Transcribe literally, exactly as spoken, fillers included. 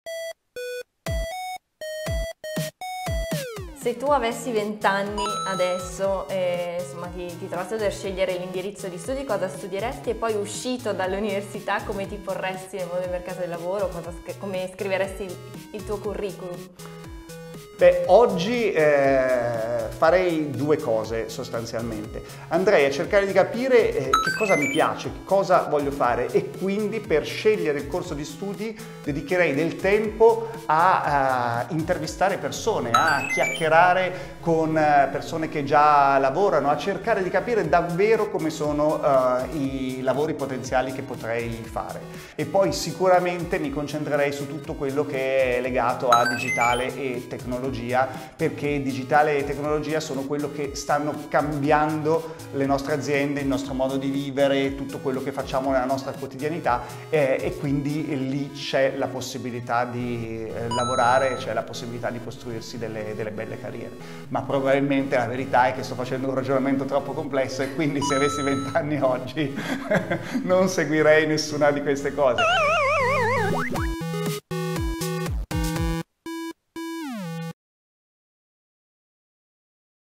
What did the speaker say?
Se tu avessi vent'anni adesso e insomma, ti, ti trovassi a dover scegliere l'indirizzo di studi, cosa studieresti e poi uscito dall'università come ti porresti nel mondo del mercato del lavoro, cosa, come scriveresti il, il tuo curriculum? Beh, oggi eh, farei due cose sostanzialmente. Andrei a cercare di capire eh, che cosa mi piace, che cosa voglio fare e quindi per scegliere il corso di studi dedicherei del tempo a, a intervistare persone, a chiacchierare con persone che già lavorano, a cercare di capire davvero come sono uh, i lavori potenziali che potrei fare. E poi sicuramente mi concentrerei su tutto quello che è legato a digitale e tecnologia, perché digitale e tecnologia sono quello che stanno cambiando le nostre aziende, il nostro modo di vivere, tutto quello che facciamo nella nostra quotidianità eh, e quindi lì c'è la possibilità di eh, lavorare, c'è la possibilità di costruirsi delle, delle belle carriere. Ma probabilmente la verità è che sto facendo un ragionamento troppo complesso e quindi se avessi vent'anni oggi non seguirei nessuna di queste cose.